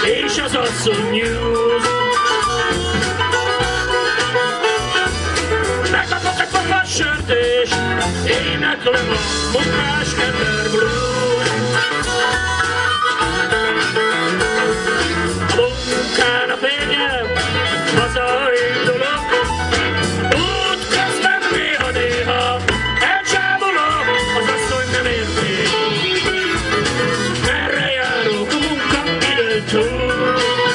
és az asszony nyúz. Megkapok egy fakas sört, és éneklem a Munkásember blues. A munkán a fényem, hazaindulok, útközben néha-néha elcsávolok, az asszony nem érti, merre járok a munkaidőn túl.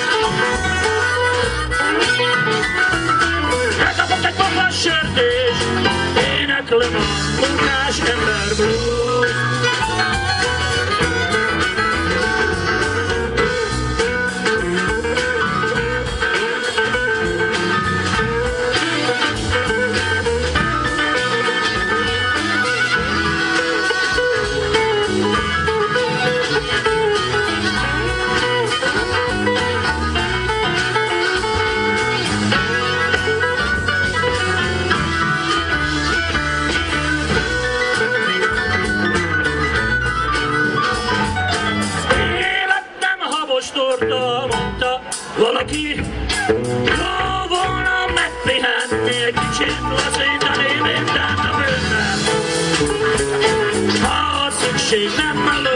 Megkapok egy fakas sört, és éneklem a Munkásember blues. Torta, mondta valaki, jó volna megpihenni egy kicsit, lazítani minden a bőrben. Ha szükség nem mellő,